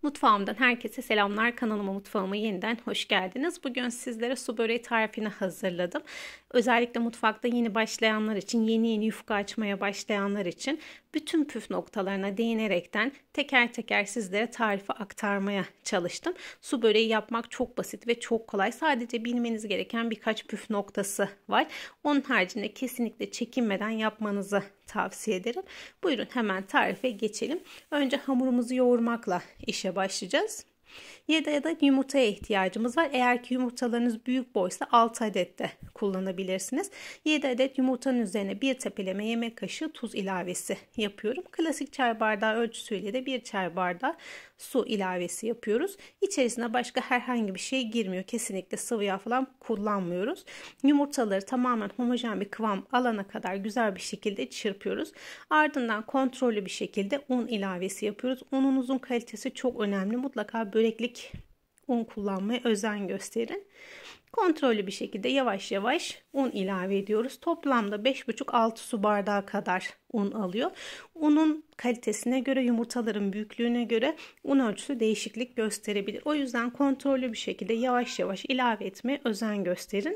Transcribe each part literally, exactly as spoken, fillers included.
Mutfağımdan herkese selamlar. Kanalıma, mutfağıma yeniden hoş geldiniz. Bugün sizlere su böreği tarifini hazırladım. Özellikle mutfakta yeni başlayanlar için, yeni yeni yufka açmaya başlayanlar için bütün püf noktalarına değinerekten teker teker sizlere tarifi aktarmaya çalıştım. Su böreği yapmak çok basit ve çok kolay. Sadece bilmeniz gereken birkaç püf noktası var. Onun haricinde kesinlikle çekinmeden yapmanızı tavsiye ederim. Buyurun hemen tarife geçelim. Önce hamurumuzu yoğurmakla işe başlayacağız. yedi adet yumurtaya ihtiyacımız var. Eğer ki yumurtalarınız büyük boysa altı adet de kullanabilirsiniz. yedi adet yumurtanın üzerine bir tepeleme yemek kaşığı tuz ilavesi yapıyorum. Klasik çay bardağı ölçüsüyle de bir çay bardağı su ilavesi yapıyoruz. İçerisine başka herhangi bir şey girmiyor. Kesinlikle sıvı yağ falan kullanmıyoruz. Yumurtaları tamamen homojen bir kıvam alana kadar güzel bir şekilde çırpıyoruz. Ardından kontrollü bir şekilde un ilavesi yapıyoruz. Ununuzun kalitesi çok önemli. Mutlaka böreklik un kullanmaya özen gösterin. Kontrollü bir şekilde yavaş yavaş un ilave ediyoruz. Toplamda beş buçuk altı su bardağı kadar un alıyor. Unun kalitesine göre, yumurtaların büyüklüğüne göre un ölçüsü değişiklik gösterebilir. O yüzden kontrollü bir şekilde yavaş yavaş ilave etmeye özen gösterin.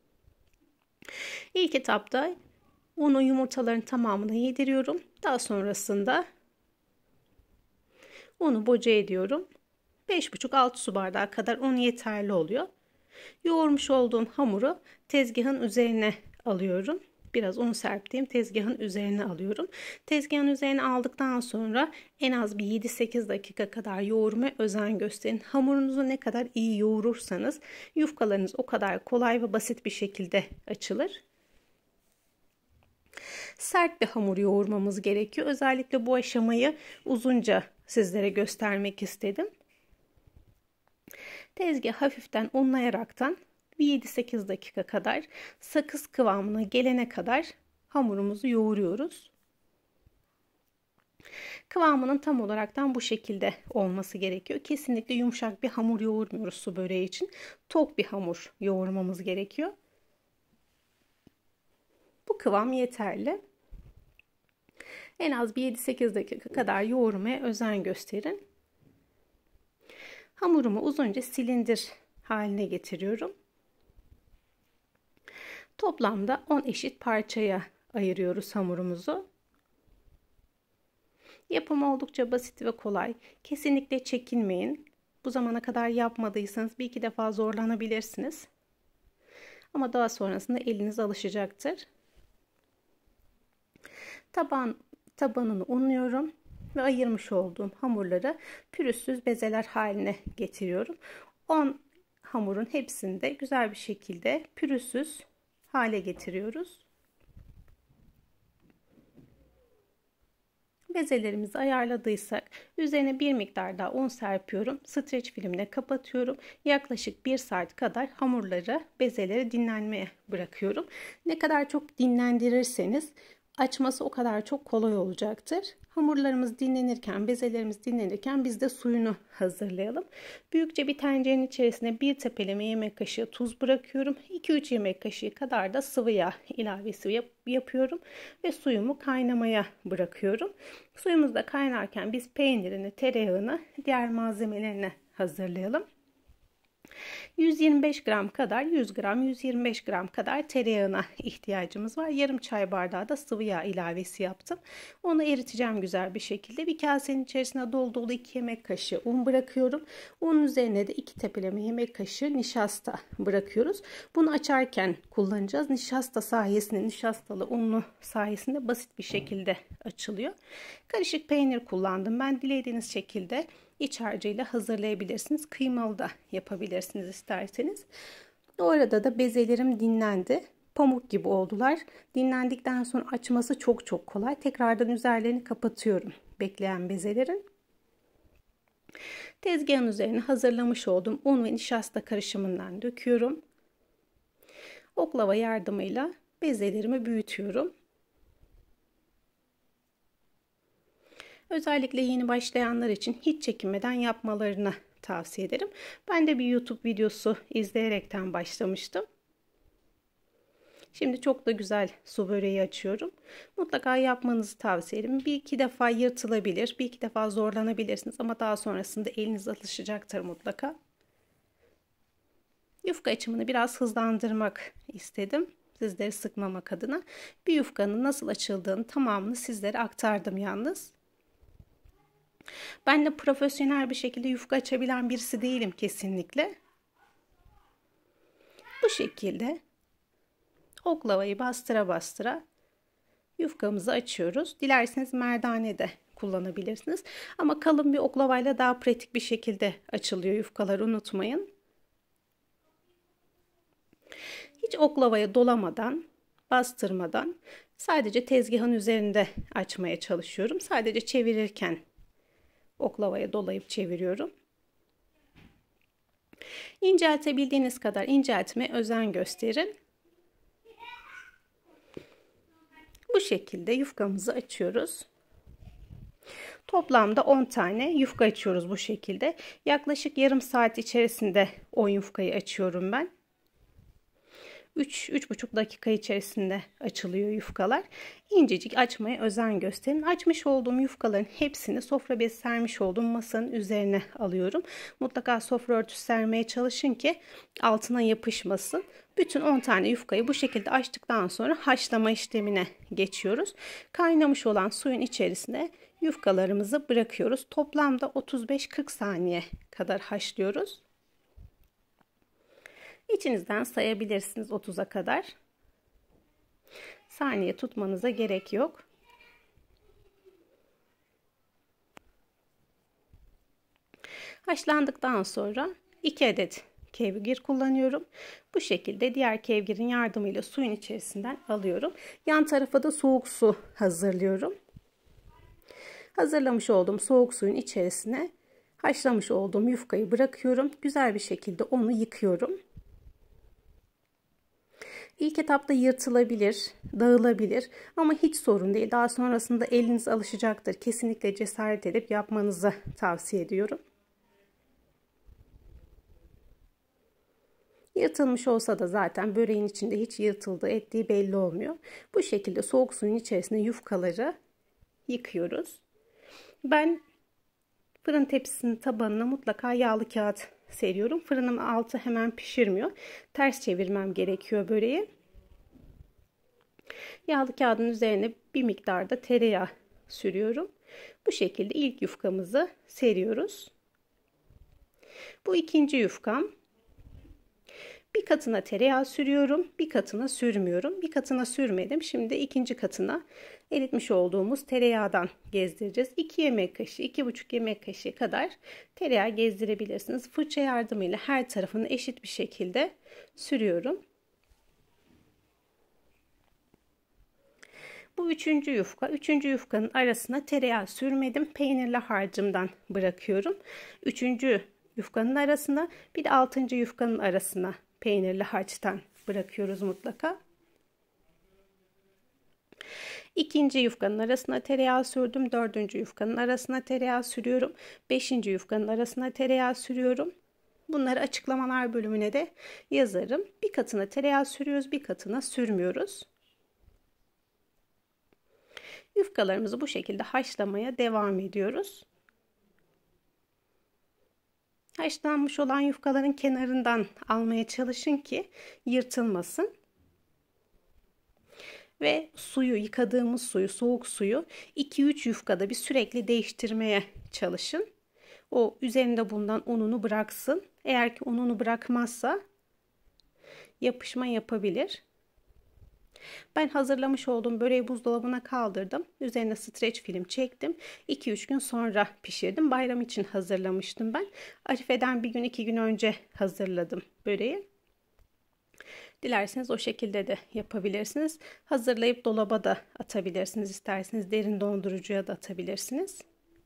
İlk etapta unu yumurtaların tamamına yediriyorum. Daha sonrasında unu boca ediyorum. beş buçuk altı su bardağı kadar un yeterli oluyor. Yoğurmuş olduğum hamuru tezgahın üzerine alıyorum. Biraz un serptiğim tezgahın üzerine alıyorum. Tezgahın üzerine aldıktan sonra en az bir yedi sekiz dakika kadar yoğurmaya özen gösterin. Hamurunuzu ne kadar iyi yoğurursanız yufkalarınız o kadar kolay ve basit bir şekilde açılır. Sert bir hamur yoğurmamız gerekiyor. Özellikle bu aşamayı uzunca sizlere göstermek istedim. Tezgahı hafiften unlayaraktan yedi sekiz dakika kadar sakız kıvamına gelene kadar hamurumuzu yoğuruyoruz. Kıvamının tam olaraktan bu şekilde olması gerekiyor. Kesinlikle yumuşak bir hamur yoğurmuyoruz su böreği için. Tok bir hamur yoğurmamız gerekiyor. Bu kıvam yeterli. En az bir yedi sekiz dakika kadar yoğurmaya özen gösterin. Hamurumu uzunca silindir haline getiriyorum. Toplamda on eşit parçaya ayırıyoruz hamurumuzu. Yapımı oldukça basit ve kolay. Kesinlikle çekinmeyin. Bu zamana kadar yapmadıysanız bir iki defa zorlanabilirsiniz. Ama daha sonrasında eliniz alışacaktır. Taban, tabanını unluyorum ve ayırmış olduğum hamurları pürüzsüz bezeler haline getiriyorum. on hamurun hepsini de güzel bir şekilde pürüzsüz hale getiriyoruz. Bezelerimizi ayarladıysak üzerine bir miktar daha un serpiyorum. Streç filmle kapatıyorum. Yaklaşık bir saat kadar hamurları, bezeleri dinlenmeye bırakıyorum. Ne kadar çok dinlendirirseniz açması o kadar çok kolay olacaktır. Hamurlarımız dinlenirken, bezelerimiz dinlenirken biz de suyunu hazırlayalım. Büyükçe bir tencerenin içerisine bir tepeleme yemek kaşığı tuz bırakıyorum. iki üç yemek kaşığı kadar da sıvı yağ ilavesi yap yapıyorum ve suyumu kaynamaya bırakıyorum. Suyumuz da kaynarken biz peynirini, tereyağını, diğer malzemelerini hazırlayalım. yüz yirmi beş gram kadar, yüz gram, yüz yirmi beş gram kadar tereyağına ihtiyacımız var. Yarım çay bardağı da sıvı yağ ilavesi yaptım. Onu eriteceğim güzel bir şekilde. Bir kasenin içerisine dolu dolu iki yemek kaşığı un bırakıyorum. Unun üzerine de iki tepeleme yemek kaşığı nişasta bırakıyoruz. Bunu açarken kullanacağız. Nişasta sayesinde, nişastalı unlu sayesinde basit bir şekilde açılıyor. Karışık peynir kullandım. Ben dilediğiniz şekilde İç harcıyla hazırlayabilirsiniz. Kıymalı da yapabilirsiniz isterseniz. O arada da bezelerim dinlendi. Pamuk gibi oldular. Dinlendikten sonra açması çok çok kolay. Tekrardan üzerlerini kapatıyorum bekleyen bezelerin. Tezgahın üzerine hazırlamış olduğum un ve nişasta karışımından döküyorum. Oklava yardımıyla bezelerimi büyütüyorum. Özellikle yeni başlayanlar için hiç çekinmeden yapmalarını tavsiye ederim. Ben de bir YouTube videosu izleyerekten başlamıştım. Şimdi çok da güzel su böreği açıyorum. Mutlaka yapmanızı tavsiye ederim. Bir iki defa yırtılabilir, bir iki defa zorlanabilirsiniz ama daha sonrasında eliniz alışacaktır mutlaka. Yufka açımını biraz hızlandırmak istedim. Sizleri sıkmamak adına. Bir yufkanın nasıl açıldığını tamamını sizlere aktardım yalnız. Ben de profesyonel bir şekilde yufka açabilen birisi değilim kesinlikle. Bu şekilde oklavayı bastıra bastıra yufkamızı açıyoruz. Dilerseniz merdane de kullanabilirsiniz. Ama kalın bir oklavayla daha pratik bir şekilde açılıyor yufkalar, unutmayın. Hiç oklavaya dolamadan, bastırmadan sadece tezgahın üzerinde açmaya çalışıyorum. Sadece çevirirken oklavaya dolayıp çeviriyorum. İnceltebildiğiniz kadar inceltmeye özen gösterin. Bu şekilde yufkamızı açıyoruz. Toplamda on tane yufka açıyoruz bu şekilde. Yaklaşık yarım saat içerisinde on yufkayı açıyorum ben. üç üç buçuk dakika içerisinde açılıyor yufkalar. İncecik açmaya özen gösterin. Açmış olduğum yufkaların hepsini sofra bezi sermiş olduğum masanın üzerine alıyorum. Mutlaka sofra örtüsü sermeye çalışın ki altına yapışmasın. Bütün on tane yufkayı bu şekilde açtıktan sonra haşlama işlemine geçiyoruz. Kaynamış olan suyun içerisine yufkalarımızı bırakıyoruz. Toplamda otuz beş kırk saniye kadar haşlıyoruz. İçinizden sayabilirsiniz otuza kadar. Saniye tutmanıza gerek yok. Haşlandıktan sonra iki adet kevgir kullanıyorum. Bu şekilde diğer kevgirin yardımıyla suyun içerisinden alıyorum. Yan tarafa da soğuk su hazırlıyorum. Hazırlamış olduğum soğuk suyun içerisine haşlamış olduğum yufkayı bırakıyorum. Güzel bir şekilde onu yıkıyorum. İlk etapta yırtılabilir, dağılabilir ama hiç sorun değil. Daha sonrasında eliniz alışacaktır. Kesinlikle cesaret edip yapmanızı tavsiye ediyorum. Yırtılmış olsa da zaten böreğin içinde hiç yırtıldığı ettiği belli olmuyor. Bu şekilde soğuk suyun içerisine yufkaları yıkıyoruz. Ben fırın tepsisinin tabanına mutlaka yağlı kağıt seriyorum. Fırınım altı hemen pişirmiyor. Ters çevirmem gerekiyor böreği. Yağlı kağıdın üzerine bir miktar da tereyağı sürüyorum. Bu şekilde ilk yufkamızı seriyoruz. Bu ikinci yufkam. Bir katına tereyağı sürüyorum, bir katına sürmüyorum. Bir katına sürmedim. Şimdi ikinci katına eritmiş olduğumuz tereyağından gezdireceğiz. iki yemek kaşığı, iki buçuk yemek kaşığı kadar tereyağı gezdirebilirsiniz. Fırça yardımıyla her tarafını eşit bir şekilde sürüyorum. Bu üçüncü yufka. Üçüncü yufkanın arasına tereyağı sürmedim. Peynirli harcımdan bırakıyorum. Üçüncü yufkanın arasına, bir de altıncı yufkanın arasına peynirli harçtan bırakıyoruz mutlaka. İkinci yufkanın arasına tereyağı sürdüm. Dördüncü yufkanın arasına tereyağı sürüyorum. Beşinci yufkanın arasına tereyağı sürüyorum. Bunları açıklamalar bölümüne de yazarım. Bir katına tereyağı sürüyoruz, bir katına sürmüyoruz. Yufkalarımızı bu şekilde haşlamaya devam ediyoruz. Haşlanmış olan yufkaların kenarından almaya çalışın ki yırtılmasın. Ve suyu, yıkadığımız suyu, soğuk suyu iki üç yufkada bir sürekli değiştirmeye çalışın. O üzerinde bulunan ununu bıraksın. Eğer ki ununu bırakmazsa yapışma yapabilir. Ben hazırlamış olduğum böreği buzdolabına kaldırdım. Üzerine streç film çektim. iki üç gün sonra pişirdim. Bayram için hazırlamıştım ben. Arife'den bir gün iki gün önce hazırladım böreği. Dilerseniz o şekilde de yapabilirsiniz. Hazırlayıp dolaba da atabilirsiniz. İsterseniz derin dondurucuya da atabilirsiniz.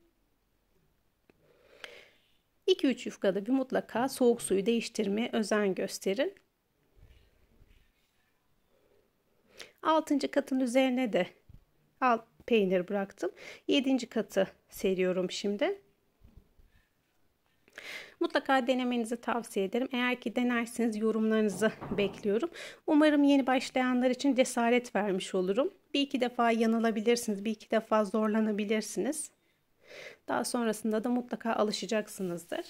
iki üç yufkada bir mutlaka soğuk suyu değiştirmeye özen gösterin. altıncı katın üzerine de alt peynir bıraktım. yedinci katı seriyorum şimdi. Mutlaka denemenizi tavsiye ederim. Eğer ki denerseniz yorumlarınızı bekliyorum. Umarım yeni başlayanlar için cesaret vermiş olurum. Bir iki defa yanılabilirsiniz, bir iki defa zorlanabilirsiniz. Daha sonrasında da mutlaka alışacaksınızdır.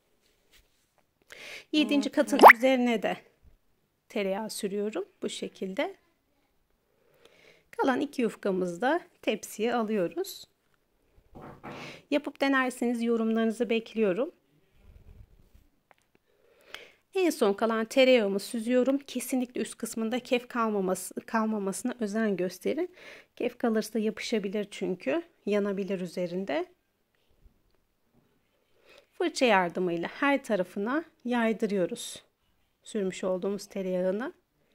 Yedinci katın üzerine de tereyağı sürüyorum bu şekilde. Kalan iki yufkamızı da tepsiye alıyoruz. Yapıp denerseniz yorumlarınızı bekliyorum. En son kalan tereyağımı süzüyorum. Kesinlikle üst kısmında kef kalmaması, kalmamasına özen gösterin. Kef kalırsa yapışabilir çünkü. Yanabilir üzerinde. Fırça yardımıyla her tarafına yaydırıyoruz sürmüş olduğumuz tereyağını.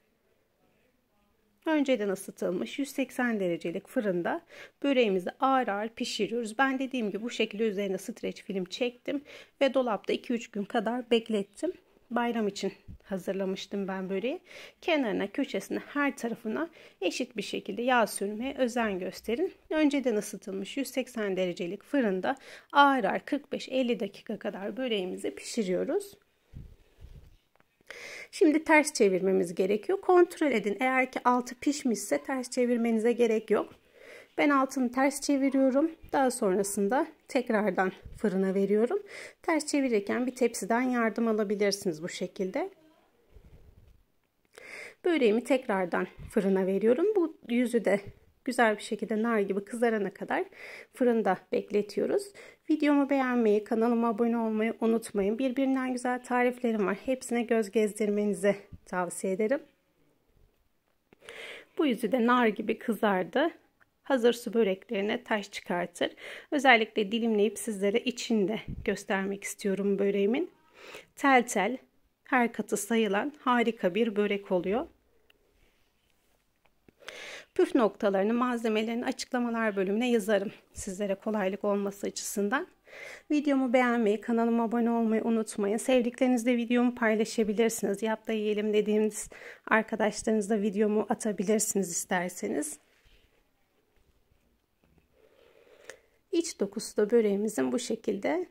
Önceden ısıtılmış yüz seksen derecelik fırında böreğimizi ağır ağır pişiriyoruz. Ben dediğim gibi bu şekilde üzerine streç film çektim ve dolapta iki üç gün kadar beklettim. Bayram için hazırlamıştım ben böreği. Kenarına, köşesine, her tarafına eşit bir şekilde yağ sürmeye özen gösterin. Önceden ısıtılmış yüz seksen derecelik fırında ağır ağır kırk beş elli dakika kadar böreğimizi pişiriyoruz. Şimdi ters çevirmemiz gerekiyor. Kontrol edin. Eğer ki altı pişmişse ters çevirmenize gerek yok. Ben altını ters çeviriyorum. Daha sonrasında tekrardan fırına veriyorum. Ters çevirirken bir tepsiden yardım alabilirsiniz bu şekilde. Böreğimi tekrardan fırına veriyorum. Bu yüzü de güzel bir şekilde nar gibi kızarana kadar fırında bekletiyoruz. Videomu beğenmeyi, kanalıma abone olmayı unutmayın. Birbirinden güzel tariflerim var. Hepsine göz gezdirmenizi tavsiye ederim. Bu yüzü de nar gibi kızardı. Hazır su böreklerine taş çıkartır. Özellikle dilimleyip sizlere içinde göstermek istiyorum böreğimin. Tel tel, her katı sayılan harika bir börek oluyor. Püf noktalarını, malzemelerini açıklamalar bölümüne yazarım sizlere kolaylık olması açısından. Videomu beğenmeyi, kanalıma abone olmayı unutmayın. Sevdiklerinizle videomu paylaşabilirsiniz. Yap da yiyelim dediğiniz arkadaşlarınızla videomu atabilirsiniz isterseniz. İç dokusu da böreğimizin bu şekilde.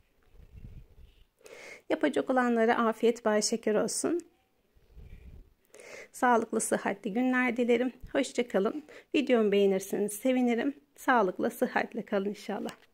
Yapacak olanlara afiyet bal şeker olsun. Sağlıklı, sıhhatli günler dilerim. Hoşça kalın. Videomu beğenirseniz sevinirim. Sağlıklı, sıhhatle kalın inşallah.